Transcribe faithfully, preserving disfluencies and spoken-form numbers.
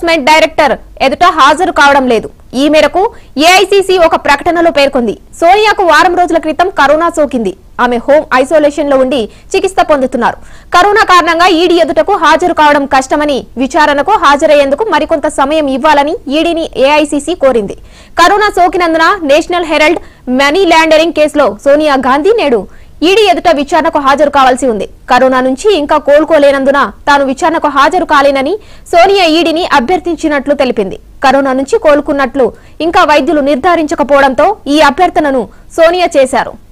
Enforcement director ఎదుట హాజరు కావడం లేదు. ఈ మేరకు ఏఐసీసీ ఒక ప్రకటనలో పేర్కొంది. సోనియాకు వారం రోజుల క్రితం కరోనా సోకింది. ఆమె హోం ఐసోలేషన్ లో ఉండి చికిత్స పొందుతున్నారు. కరోనా కారణంగా ఈడీ ఎదుటకు హాజరు కావడం కష్టమని, విచారణకు హాజరయ్యేందుకు మరికొంత సమయం ఇవ్వాలని ఈడీని ఏఐసీసీ కోరింది. కరోనా సోకినందున నేషనల్ హెరాల్డ్ మనీ లాండరింగ్ కేసులో సోనియా గాంధీ నేడు ఈడీ ఎదుట విచారణకు హాజరు కావాల్సి ఉంది. కరోనా నుంచి ఇంకా కోలుకోలేనందున తాను విచారణకు హాజరు కాలేనని సోనియా ఈడీని అభ్యర్థించినట్లు తెలిపింది. కరోనా నుంచి కోలుకున్నట్లు ఇంకా వైద్యులు నిర్ధారించకపోవడంతో ఈ అభ్యర్థనను సోనియా చేశారు.